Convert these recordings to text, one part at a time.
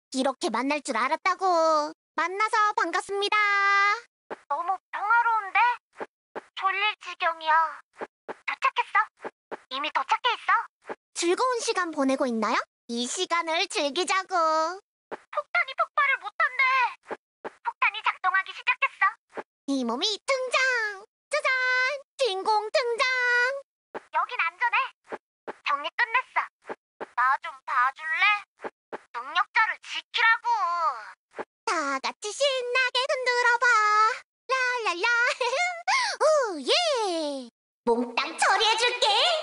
이렇게 만날 줄 알았다고. 만나서 반갑습니다. 너무 평화로운데? 졸릴 지경이야. 도착했어. 이미 도착해 있어. 즐거운 시간 보내고 있나요? 이 시간을 즐기자고. 폭탄이 폭발을 못한대. 폭탄이 작동하기 시작했어. 이 몸이 등장. 짜잔! 주인공 등장. 여긴 안전해. 정리 끝냈어. 나 좀 봐줄래? 능력자를 지키라고. 다 같이 신나게 흔들어봐. 랄랄라. 오, 예. 몽땅 처리해줄게.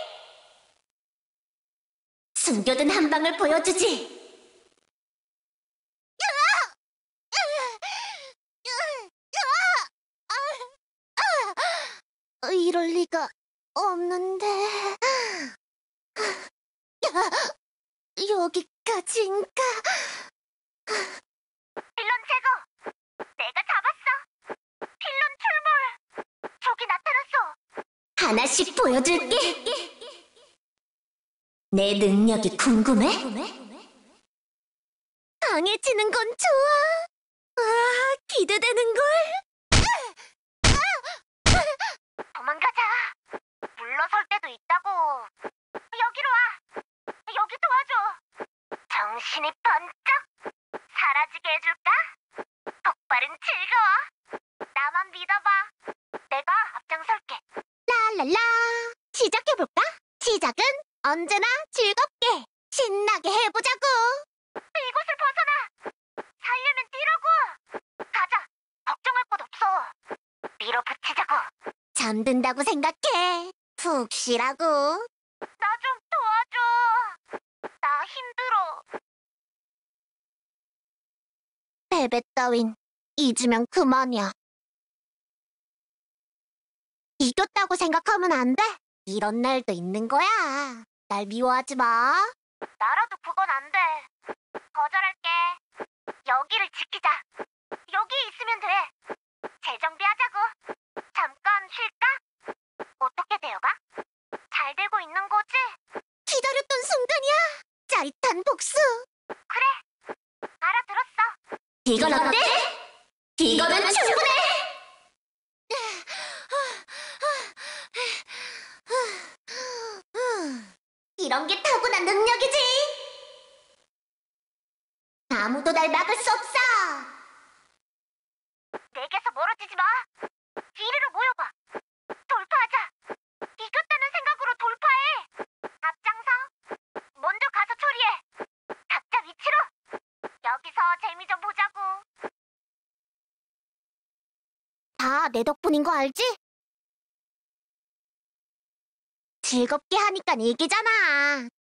숨겨둔 한 방을 보여주지. 이럴 리가 없는데. 여기까지인가? 필론 제거! 내가 잡았어! 필론 출몰! 저기 나타났어! 하나씩 보여줄게! 내 능력이 궁금해? 강해지는 건 좋아! 아, 기대되는걸? 도망가자! 물러설 때도 있다고! 여기로 와! 여기 도와줘! 정신이 번쩍! 사라지게 해줄까? 폭발은 즐거워! 나만 믿어봐! 내가 앞장설게! 랄랄라! 시작해볼까? 시작은 언제나 즐겁게! 신나게 해보자고! 이곳을 벗어나! 살려면 뛰라고! 가자! 걱정할 것 없어! 밀어붙이자고! 잠든다고 생각해! 푹 쉬라고! 나 좀 도와줘! 나 힘들어! 베베 따윈 잊으면 그만이야. 이겼다고 생각하면 안 돼. 이런 날도 있는 거야. 날 미워하지 마. 나라도 그건 안 돼. 거절할게. 여기를 지키자. 여기 있으면 돼. 재정비하자고. 잠깐 쉴까? 어떻게 되어가? 잘 되고 있는 거지? 기다렸던 순간이야. 짜릿한 복수. 그래. 알아들었어. 이건 어때? 이거는 충분해! 이런 게 타고난 능력이지! 아무도 날 막을 수 없어! 내게서 멀어지지 마! 이리로 모여봐! 돌파하자! 이겼다는 생각으로 돌파해! 앞장서! 먼저 가서 처리해! 각자 위치로! 여기서 재미 좀 보자고! 다 내 덕분인 거 알지? 즐겁게 하니까 이기잖아.